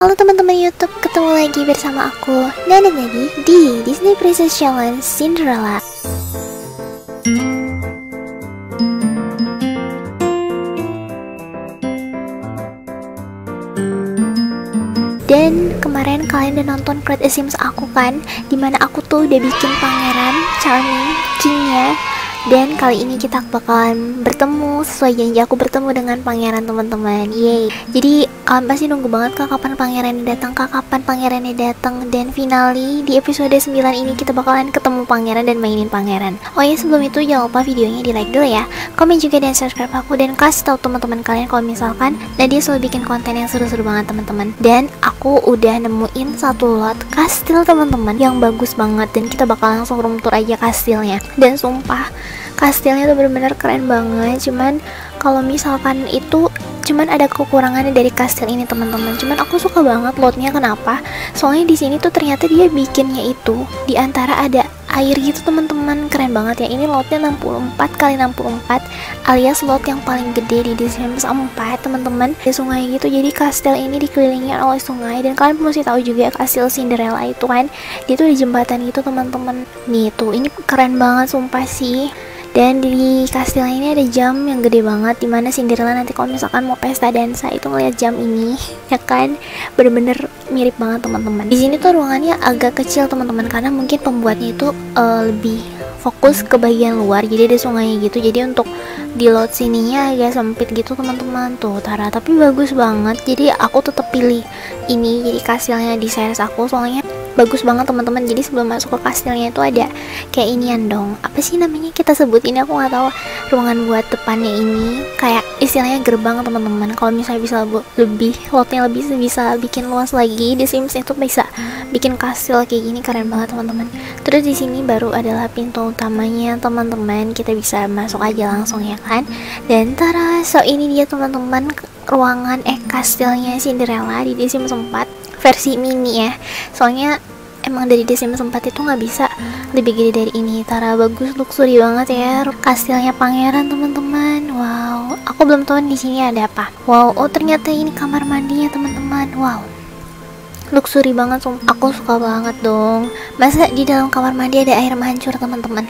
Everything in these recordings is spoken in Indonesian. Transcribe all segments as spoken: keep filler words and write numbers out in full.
Halo teman-teman YouTube, ketemu lagi bersama aku Nana lagi di Disney Princess Challenge Cinderella. Dan kemarin kalian udah nonton Create a Sims aku kan, dimana aku tuh udah bikin pangeran Charming Kingnya. Dan kali ini kita bakalan bertemu sesuai janji aku bertemu dengan pangeran teman-teman. Yeay. Jadi kalian pasti nunggu banget kak kapan pangerannya datang, kak kapan pangerannya datang. Dan finally di episode sembilan ini kita bakalan ketemu pangeran dan mainin pangeran. Oh ya, sebelum itu jangan lupa videonya di like dulu ya, komen juga dan subscribe aku, dan kasih tahu teman-teman kalian kalau misalkan Nadia selalu bikin konten yang seru-seru banget teman-teman. Dan aku udah nemuin satu lot kastil teman-teman yang bagus banget, dan kita bakal langsung room tour aja kastilnya. Dan sumpah kastilnya tuh bener-bener keren banget. Cuman kalau misalkan itu cuman ada kekurangannya dari kastil ini teman-teman. Cuman aku suka banget lotnya. Kenapa? Soalnya di sini tuh ternyata dia bikinnya itu di antara ada air gitu teman-teman. Keren banget ya. Ini lotnya enam puluh empat kali enam puluh empat alias lot yang paling gede di Disney Sims empat teman-teman. Di sungai gitu. Jadi kastil ini dikelilingi oleh sungai. Dan kalian mesti tahu juga kastil Cinderella itu kan, dia tuh di jembatan gitu teman-teman. Nih tuh, ini keren banget sumpah sih. Dan di kastil ini ada jam yang gede banget, dimana Cinderella nanti kalau misalkan mau pesta dansa itu ngeliat jam ini, ya kan, bener-bener mirip banget teman-teman. Di sini tuh ruangannya agak kecil teman-teman, karena mungkin pembuatnya itu uh, lebih fokus ke bagian luar, jadi ada sungainya gitu. Jadi untuk di lot sininya agak sempit gitu teman-teman. Tuh Tara, tapi bagus banget. Jadi aku tetap pilih ini jadi kastilnya di series aku, soalnya bagus banget teman-teman. Jadi sebelum masuk ke kastilnya itu ada kayak inian dong, apa sih namanya kita sebut ini, aku nggak tahu, ruangan buat depannya ini kayak istilahnya gerbang teman-teman. Kalau misalnya bisa lebih lotnya lebih bisa bikin luas lagi, di Sims itu bisa bikin kastil kayak gini, keren banget teman-teman. Terus di sini baru adalah pintu utamanya teman-teman, kita bisa masuk aja langsung ya kan. Dan tara, so ini dia teman-teman ruangan eh kastilnya Cinderella di The Sims empat versi mini ya. Soalnya emang dari The Sims empat itu nggak bisa lebih gede dari ini. Tara, bagus, luxury banget ya kastilnya pangeran teman-teman. Wow, aku belum tahu di sini ada apa. Wow, oh ternyata ini kamar mandinya teman-teman. Wow, luxury banget, sumpah. Aku suka banget dong. Masa di dalam kamar mandi ada air mancur teman-teman?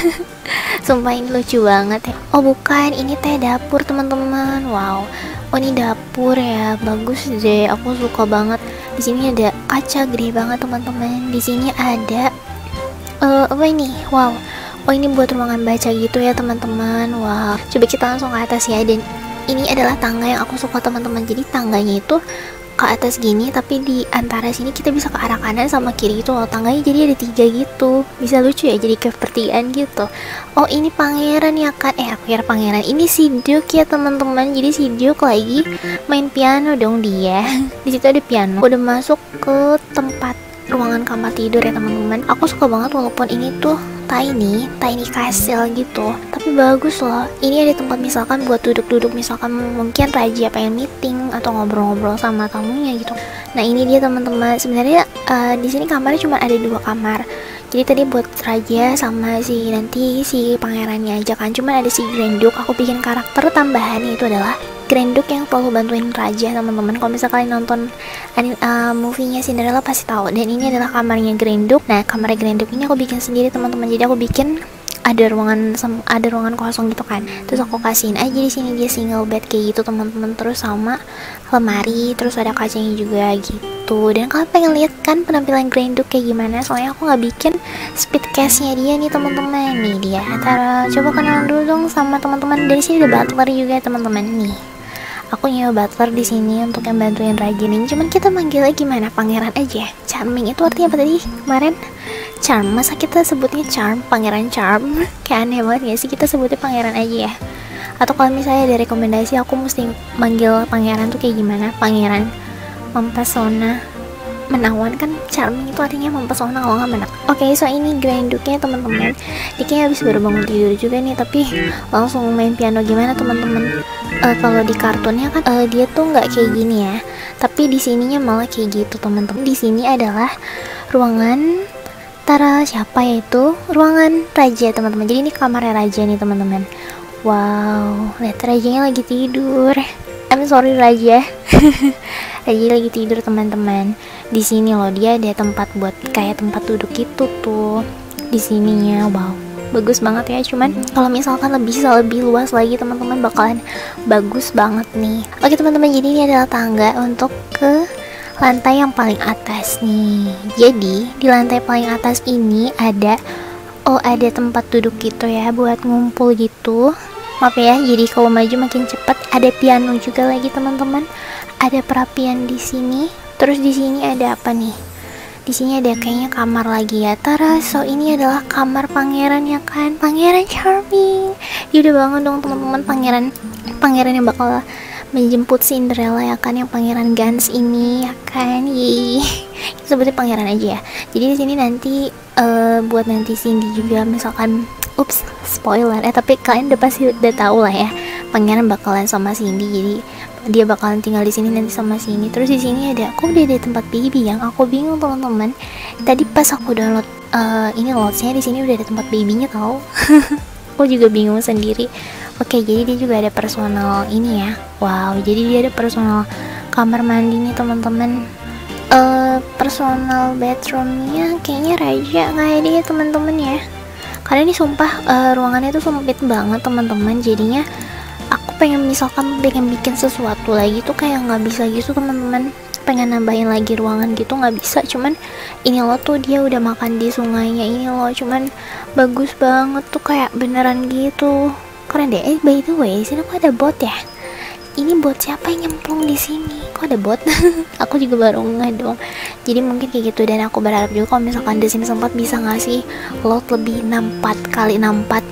Sumpah ini lucu banget ya. Oh bukan, ini teh dapur teman-teman. Wow, oh ini dapur ya, bagus deh. Aku suka banget. Di sini ada kaca gede banget teman-teman. Di sini ada uh, apa ini? Wow, oh ini buat ruangan baca gitu ya teman-teman. Wow, coba kita langsung ke atas ya. Dan ini adalah tangga yang aku suka teman-teman. Jadi tangganya itu ke atas gini, tapi di antara sini kita bisa ke arah kanan sama kiri gitu loh tangganya. Jadi ada tiga gitu, bisa lucu ya, jadi kayak pertigaan gitu. Oh ini pangeran ya kan, eh aku kira pangeran, ini si Duke ya teman-teman. Jadi si Duke lagi main piano dong dia. Di situ ada piano. Udah masuk ke tempat ruangan kamar tidur ya teman-teman. Aku suka banget walaupun ini tuh tiny, tiny castle gitu, tapi bagus loh. Ini ada tempat misalkan buat duduk-duduk, misalkan mungkin raja pengen meeting atau ngobrol-ngobrol sama tamunya gitu. Nah ini dia teman-teman. Sebenarnya uh, di sini kamarnya cuma ada dua kamar. Jadi tadi buat raja sama si nanti si pangerannya aja kan. Cuma ada si Grand Duke. Aku bikin karakter tambahan itu adalah Grand Duke yang selalu bantuin raja teman-teman. Kalau misalnya kalian nonton uh, movie-nya Cinderella pasti tahu. Dan ini adalah kamarnya Grand Duke. Nah kamar Grand Duke ini aku bikin sendiri teman-teman. Jadi aku bikin ada ruangan ada ruangan kosong gitu kan. Terus aku kasihin aja di sini dia single bed kayak gitu teman-teman. Terus sama lemari, terus ada kacanya juga gitu. Dan kalian pengen lihat kan penampilan Grand Duke kayak gimana? Soalnya aku nggak bikin speed case-nya dia nih teman-teman. Nih dia. Tara, coba kenalan dulu dong sama teman-teman. Dari sini ada butler juga teman-teman nih. Aku nyewa butler di sini untuk yang bantuin raja nih. Cuman kita manggilnya gimana? Pangeran aja. Charming itu artinya apa tadi kemarin? Charm. Masa kita sebutnya Charm? Pangeran Charm? Kayak aneh banget gak sih kita sebutnya pangeran aja ya? Atau kalau misalnya ada rekomendasi aku mesti manggil pangeran tuh kayak gimana? Pangeran mempesona, menawan kan. Charming itu artinya mempesona kalau nggak menak. Oke, okay, so ini Grand Duke-nya teman-teman. Dia kayaknya habis baru bangun tidur juga nih, tapi langsung main piano gimana teman-teman? Uh, kalau di kartunnya kan uh, dia tuh nggak kayak gini ya, tapi di sininya malah kayak gitu teman-teman. Di sini adalah ruangan Tara, siapa ya itu? Ruangan raja teman-teman. Jadi ini kamarnya raja nih teman-teman. Wow, lihat rajanya lagi tidur. I'm sorry raja. Raja lagi tidur teman-teman. Di sini loh dia ada tempat buat kayak tempat duduk gitu tuh di sininya. Wow, bagus banget ya. Cuman kalau misalkan lebih bisa lebih luas lagi teman-teman bakalan bagus banget nih. Oke teman-teman, jadi ini adalah tangga untuk ke lantai yang paling atas nih. Jadi di lantai paling atas ini ada oh ada tempat duduk gitu ya buat ngumpul gitu. Maaf ya, jadi kalau maju makin cepet. Ada piano juga lagi teman-teman. Ada perapian di sini. Terus di sini ada apa nih? Di sini ada kayaknya kamar lagi ya. Tara, so ini adalah kamar pangeran ya kan? Pangeran Charming. Ya udah bangun dong teman-teman, pangeran pangeran yang bakal menjemput Cinderella ya kan, yang pangeran Gans ini ya kan. Yeay. Sebetulnya pangeran aja ya. Jadi di sini nanti uh, buat nanti Cindy juga misalkan, ups, spoiler. Eh tapi kalian udah pasti udah tahu lah ya. Pangeran bakalan sama Cindy, jadi dia bakalan tinggal di sini nanti sama Cindy. Terus di sini ada, kok udah ada tempat baby yang aku bingung teman-teman. Tadi pas aku download uh, ini loadsnya di sini udah ada tempat babynya tau. Aku juga bingung sendiri. Oke, jadi dia juga ada personal ini ya. Wow, jadi dia ada personal kamar mandi nih teman-teman. Uh, personal bathroomnya kayaknya Raja nggak ada ya teman-teman ya. Karena ini sumpah uh, ruangannya tuh sempit banget teman-teman. Jadinya aku pengen misalkan pengen bikin sesuatu lagi tuh kayak nggak bisa gitu teman-teman. Pengen nambahin lagi ruangan gitu nggak bisa. Cuman ini loh tuh dia udah makan di sungainya ini loh. Cuman bagus banget tuh kayak beneran gitu. Keren deh. Eh by the way, di sini kok ada bot ya? Ini bot siapa yang nyemplung di sini? Kok ada bot? Aku juga baru nggak dong. Jadi mungkin kayak gitu, dan aku berharap juga kalau misalkan The Sims empat bisa ngasih load lebih enam puluh empat kali enam puluh empat,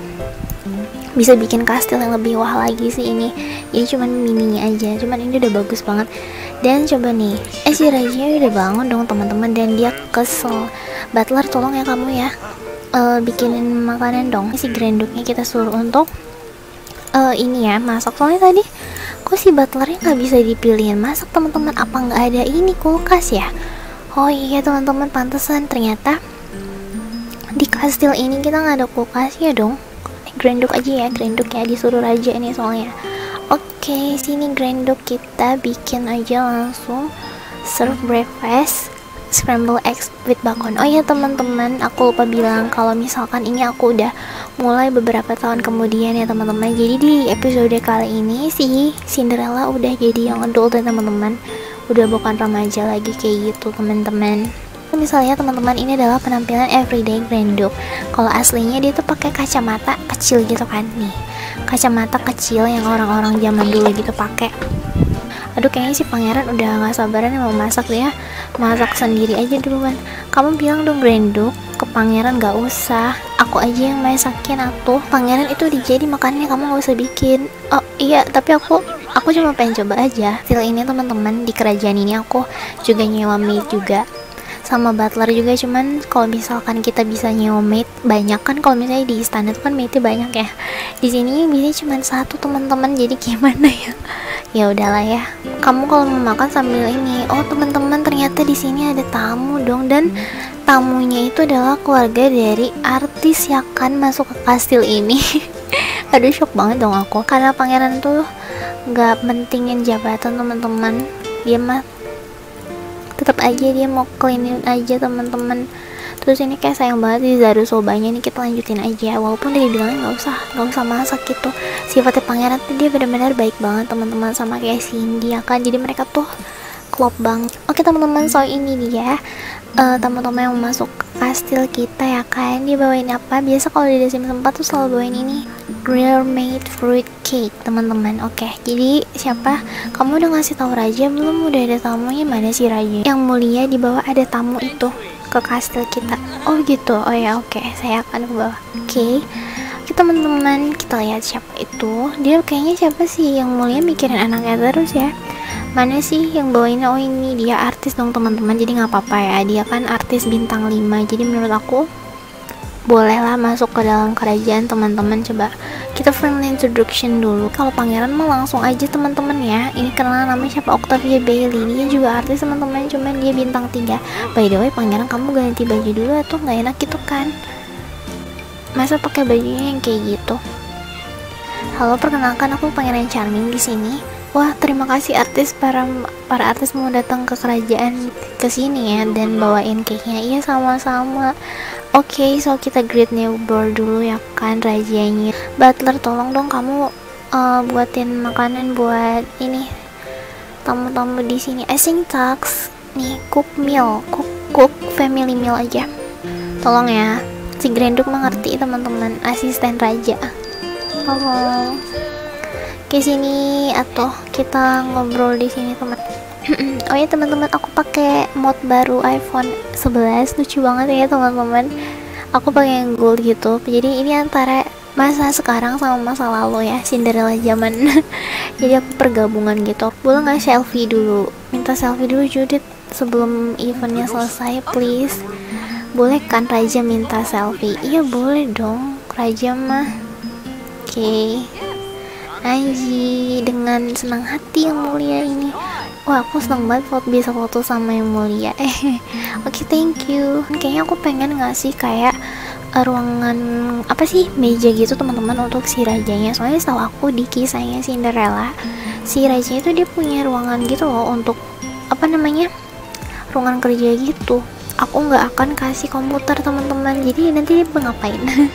bisa bikin kastil yang lebih wah lagi sih ini. Ini cuman mininya aja, cuman ini udah bagus banget. Dan coba nih, eh si Raja udah bangun dong teman-teman, dan dia kesel. Butler tolong ya kamu ya, uh, bikinin makanan dong. Si Granduknya kita suruh untuk uh, ini ya masak. Soalnya tadi kok si butlernya nggak bisa dipilihin masak teman-teman. Apa nggak ada ini kulkas ya? Oh iya teman-teman, pantesan ternyata di kastil ini kita nggak ada kulkas ya dong. Granduk aja ya, Granduk ya, disuruh Raja nih soalnya. Oke, sini Granduk kita bikin aja langsung serve breakfast scramble eggs with bacon. Oh ya teman-teman, aku lupa bilang kalau misalkan ini aku udah mulai beberapa tahun kemudian ya teman-teman. Jadi di episode kali ini si Cinderella udah jadi yang adult dan teman-teman, udah bukan remaja lagi kayak gitu teman-teman. Misalnya teman-teman, ini adalah penampilan everyday Granduk. Kalau aslinya dia tuh pakai kacamata kecil gitu kan nih, kacamata kecil yang orang-orang zaman dulu gitu pakai. Aduh, kayaknya si pangeran udah nggak sabaran mau masak ya, masak sendiri aja duluan. Kamu bilang dong Granduk ke pangeran gak usah, aku aja yang masakin atuh. Pangeran itu dijadi makannya, kamu nggak usah bikin. Oh iya, tapi aku aku cuma pengen coba aja. Hasil ini teman-teman, di kerajaan ini aku juga nyewa maid juga sama butler juga. Cuman kalau misalkan kita bisa nyewa maid banyak kan, kalau misalnya di istana tuh kan maidnya banyak ya, di sini biasanya cuma satu teman-teman. Jadi gimana ya, ya udahlah ya. Kamu kalau mau makan sambil ini. Oh teman-teman, ternyata di sini ada tamu dong, dan tamunya itu adalah keluarga dari artis ya kan masuk ke kastil ini. Aduh, shock banget dong aku, karena pangeran tuh nggak pentingin jabatan teman-teman. Dia mah tetap aja dia mau cleanin aja teman-teman. Terus ini kayak sayang banget di Zaru Sobanya nih, kita lanjutin aja walaupun dia bilangnya nggak usah nggak usah masak gitu. Sifatnya pangeran tuh dia benar-benar baik banget teman-teman, sama kayak Cindy ya kan. Jadi mereka tuh klop banget. Oke teman-teman, so ini dia uh, teman-teman yang masuk ke kastil kita ya kan. Dia bawain apa? Biasa kalau di The Sims empat tuh selalu bawain ini, Real Made Fruit Cake teman-teman. Oke, jadi siapa? Kamu udah ngasih tahu Raja belum? Udah ada tamunya? Mana sih Raja? Yang mulia, di bawah ada tamu itu ke kastil kita. Oh gitu. Oh ya, oke, okay. Saya akan ke bawah. Oke, okay. Oke teman-teman, kita lihat siapa itu. Dia kayaknya siapa sih yang mulia, mikirin anaknya terus ya. Mana sih yang bawain? Oh ini dia artis dong teman-teman. Jadi nggak apa-apa ya, dia kan artis bintang lima. Jadi menurut aku bolehlah masuk ke dalam kerajaan teman-teman. Coba kita friendly introduction dulu. Kalau pangeran mah langsung aja teman-teman ya. Ini kenalan namanya siapa? Octavia Bailey. Dia juga artis teman-teman, cuman dia bintang tiga. By the way pangeran, kamu ganti baju dulu atau nggak enak gitu kan? Masa pakai bajunya yang kayak gitu? Halo, perkenalkan aku Pangeran Charming di sini. Wah, terima kasih artis para para artis mau datang ke kerajaan ke sini ya dan bawain cake-nya. Iya, sama-sama. Oke, okay, so kita greet neighbor dulu ya kan, rajanya. Butler, tolong dong kamu uh, buatin makanan buat ini tamu-tamu di sini. I think tax nih, cook meal, cook cook family meal aja. Tolong ya. Si Granduk mengerti teman-teman, asisten raja. Halo. Ke sini atau kita ngobrol di sini teman. Oh ya teman-teman, aku pakai mod baru iPhone sebelas, lucu banget ya teman-teman. Aku pakai yang gold gitu. Jadi ini antara masa sekarang sama masa lalu ya, Cinderella zaman. Jadi aku pergabungan gitu. Boleh nggak selfie dulu? Minta selfie dulu Judith sebelum eventnya selesai, please. Boleh kan Raja minta selfie? Iya boleh dong, Raja mah. Oke. Okay. Anji, dengan senang hati yang mulia ini. Wah, aku senang banget foto, bisa foto sama yang mulia. Eh, oke, okay, thank you. Kayaknya aku pengen ngasih kayak uh, ruangan apa sih, meja gitu teman-teman untuk si rajanya. Soalnya setahu aku di kisahnya Cinderella, si raja itu dia punya ruangan gitu loh untuk apa namanya, ruangan kerja gitu. Aku nggak akan kasih komputer teman-teman. Jadi nanti dia ngapain?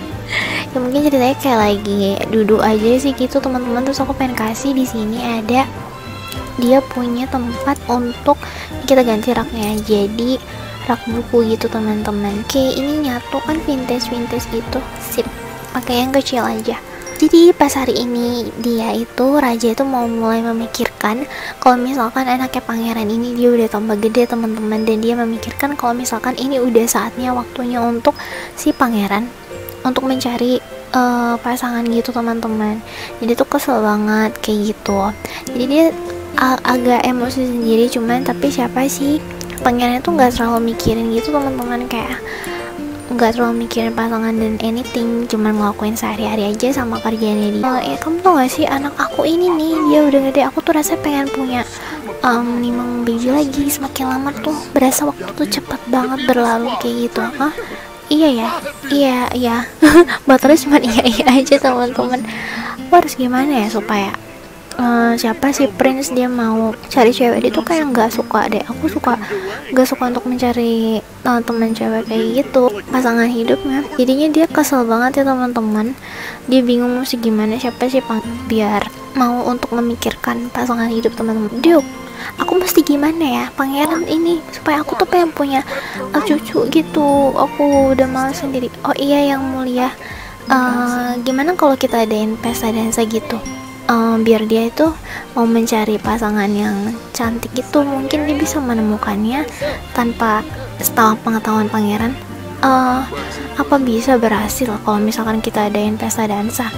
Ya mungkin ceritanya kayak lagi duduk aja sih gitu teman-teman. Terus aku pengen kasih di sini ada dia punya tempat untuk kita ganti raknya, jadi rak buku gitu teman-teman. Oke, ini nyatu kan vintage vintage gitu, sip, pakai yang kecil aja. Jadi pas hari ini dia itu raja itu mau mulai memikirkan kalau misalkan anaknya pangeran ini dia udah tambah gede teman-teman, dan dia memikirkan kalau misalkan ini udah saatnya waktunya untuk si pangeran untuk mencari uh, pasangan gitu teman-teman. Jadi tuh kesel banget kayak gitu. Jadi dia uh, agak emosi sendiri, cuman tapi siapa sih pangeran itu nggak terlalu mikirin gitu teman-teman, kayak nggak terlalu mikirin pasangan dan anything, cuman ngelakuin sehari-hari aja sama kerjaannya dia. Uh, ya kamu tau gak sih, anak aku ini nih dia udah gede, aku tuh rasanya pengen punya um, nimang baby lagi. Semakin lama tuh berasa waktu tuh cepet banget berlalu kayak gitu. Hah? Iya ya, iya iya. Baterainya cuma iya iya aja teman-teman. Aku harus gimana ya supaya uh, siapa sih Prince dia mau cari cewek, dia tuh kayak nggak suka deh. Aku suka nggak suka untuk mencari uh, teman cewek kayak gitu, pasangan hidupnya. Jadinya dia kesel banget ya teman-teman. Dia bingung mesti gimana, siapa sih pang biar mau untuk memikirkan pasangan hidup teman-teman. Dia aku mesti gimana ya pangeran ini supaya aku tuh pengen punya uh, cucu gitu. Aku udah malas sendiri. Oh iya yang mulia, uh, gimana kalau kita adain pesta dansa gitu, uh, biar dia itu mau mencari pasangan yang cantik gitu. Mungkin dia bisa menemukannya tanpa setahu pengetahuan pangeran. Uh, apa bisa berhasil kalau misalkan kita adain pesta dansa?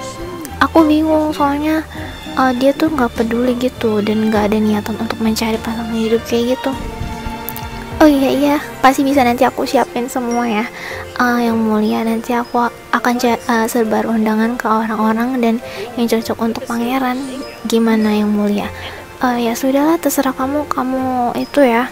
Aku bingung soalnya uh, dia tuh nggak peduli gitu dan nggak ada niatan untuk mencari pasangan hidup kayak gitu. Oh iya iya, pasti bisa, nanti aku siapin semua ya uh, yang mulia. Nanti aku akan uh, sebar undangan ke orang-orang dan yang cocok untuk pangeran. Gimana yang mulia? Uh, ya sudahlah, terserah kamu, kamu itu ya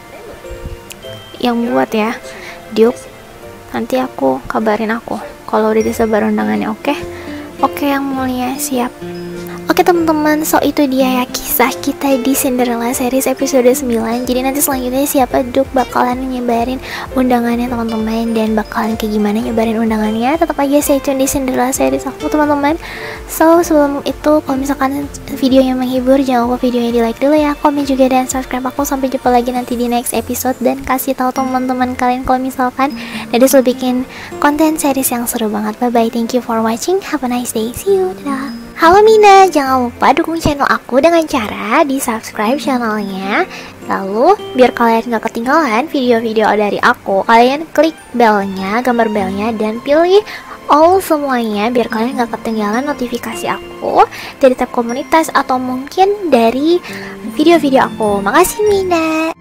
yang buat ya, Diuk. Nanti aku kabarin aku kalau udah disebar undangannya, oke? Okay? Oke yang mulia, siap. Oke teman-teman, so itu dia ya kisah kita di Cinderella series episode sembilan. Jadi nanti selanjutnya siapa Duk bakalan nyebarin undangannya teman-teman, dan bakalan kayak gimana nyebarin undangannya, tetap aja stay tune di Cinderella series aku teman-teman. So sebelum itu, kalau misalkan videonya menghibur, jangan lupa videonya di like dulu ya, komen juga dan subscribe aku. Sampai jumpa lagi nanti di next episode, dan kasih tahu teman-teman kalian kalau misalkan Dede selalu bikin konten series yang seru banget. Bye bye, thank you for watching, have a nice day, see you, dadah. Halo Mina, jangan lupa dukung channel aku dengan cara di subscribe channelnya. Lalu biar kalian gak ketinggalan video-video dari aku, kalian klik belnya, gambar belnya, dan pilih all semuanya biar kalian gak ketinggalan notifikasi aku dari tab komunitas atau mungkin dari video-video aku. Makasih Mina.